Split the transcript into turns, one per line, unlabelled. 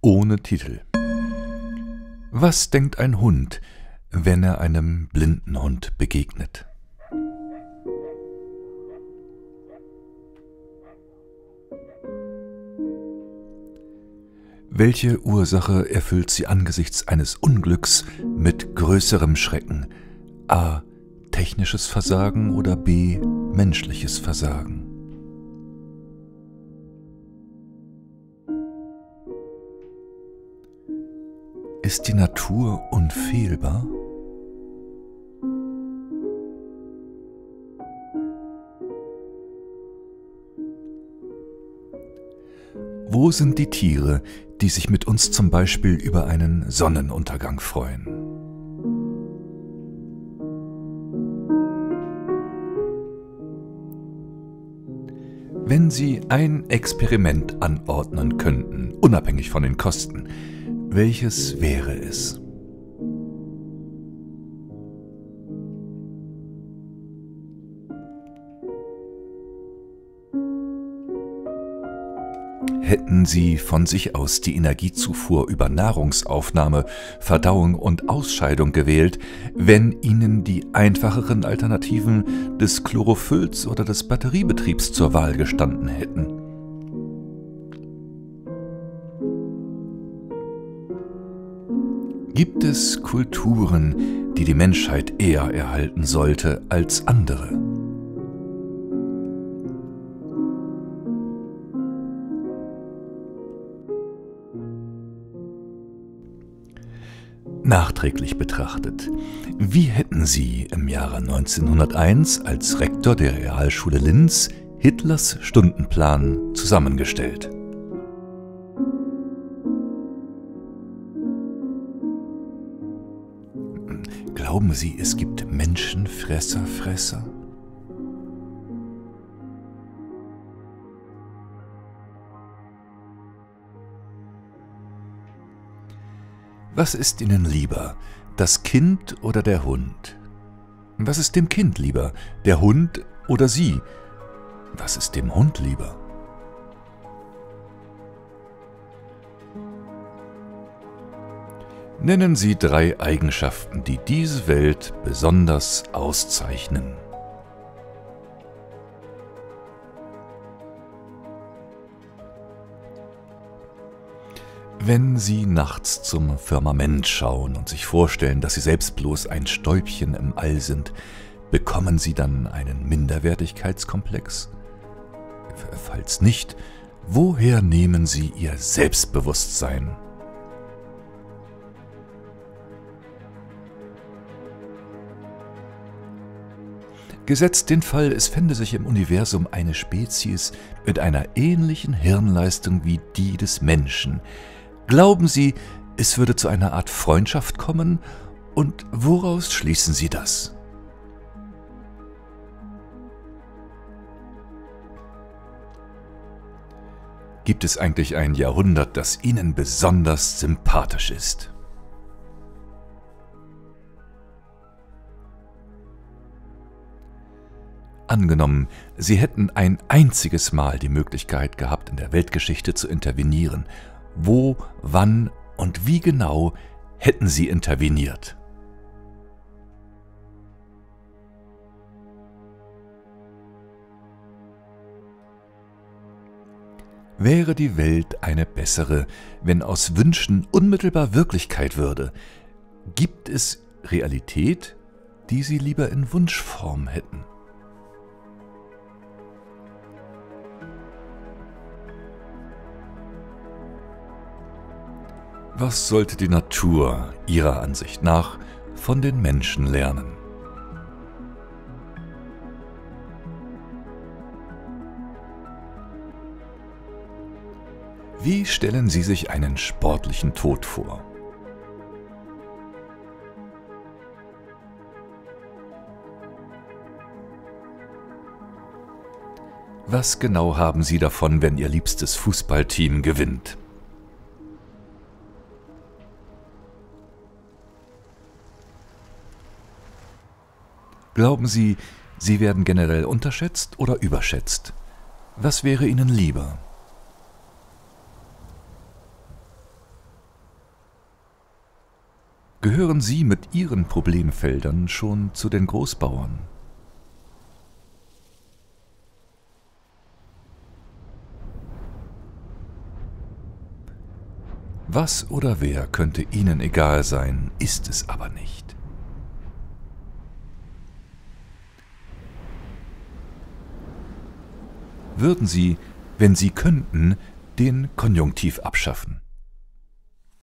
ohne Titel. Was denkt ein Hund, wenn er einem blinden Hund begegnet? Welche Ursache erfüllt sie angesichts eines Unglücks mit größerem Schrecken? A. Technisches Versagen oder B. Menschliches Versagen? Ist die Natur unfehlbar? Wo sind die Tiere, die sich mit uns zum Beispiel über einen Sonnenuntergang freuen? Wenn Sie ein Experiment anordnen könnten, unabhängig von den Kosten, welches wäre es? Hätten Sie von sich aus die Energiezufuhr über Nahrungsaufnahme, Verdauung und Ausscheidung gewählt, wenn Ihnen die einfacheren Alternativen des Chlorophylls oder des Batteriebetriebs zur Wahl gestanden hätten? Gibt es Kulturen, die die Menschheit eher erhalten sollte als andere? Nachträglich betrachtet, wie hätten Sie im Jahre 1901 als Rektor der Realschule Linz Hitlers Stundenplan zusammengestellt? Glauben Sie, es gibt Menschenfresser? Was ist Ihnen lieber, das Kind oder der Hund? Was ist dem Kind lieber, der Hund oder Sie? Was ist dem Hund lieber? Nennen Sie 3 Eigenschaften, die diese Welt besonders auszeichnen. Wenn Sie nachts zum Firmament schauen und sich vorstellen, dass Sie selbst bloß ein Stäubchen im All sind, bekommen Sie dann einen Minderwertigkeitskomplex? Falls nicht, woher nehmen Sie Ihr Selbstbewusstsein? Gesetzt den Fall, es fände sich im Universum eine Spezies mit einer ähnlichen Hirnleistung wie die des Menschen. Glauben Sie, es würde zu einer Art Freundschaft kommen? Und woraus schließen Sie das? Gibt es eigentlich ein Jahrhundert, das Ihnen besonders sympathisch ist? Angenommen, Sie hätten ein einziges Mal die Möglichkeit gehabt, in der Weltgeschichte zu intervenieren. Wo, wann und wie genau hätten Sie interveniert? Wäre die Welt eine bessere, wenn aus Wünschen unmittelbar Wirklichkeit würde? Gibt es Realität, die Sie lieber in Wunschform hätten? Was sollte die Natur Ihrer Ansicht nach von den Menschen lernen? Wie stellen Sie sich einen sportlichen Tod vor? Was genau haben Sie davon, wenn Ihr liebstes Fußballteam gewinnt? Glauben Sie, Sie werden generell unterschätzt oder überschätzt? Was wäre Ihnen lieber? Gehören Sie mit Ihren Problemfeldern schon zu den Großbauern? Was oder wer könnte Ihnen egal sein, ist es aber nicht. Würden Sie, wenn Sie könnten, den Konjunktiv abschaffen?